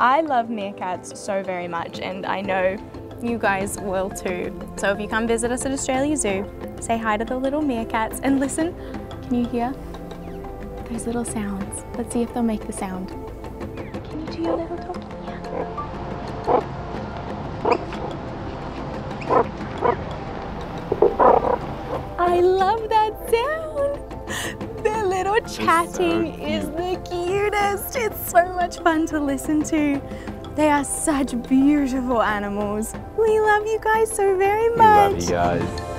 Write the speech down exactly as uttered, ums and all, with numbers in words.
I love meerkats so very much, and I know you guys will too. So if you come visit us at Australia Zoo, say hi to the little meerkats and listen. Can you hear those little sounds? Let's see if they'll make the sound. Can you do your little talkie? I love that sound. Their little chatting so is the cutest. It's so much fun to listen to. They are such beautiful animals. We love you guys so very much. We love you guys.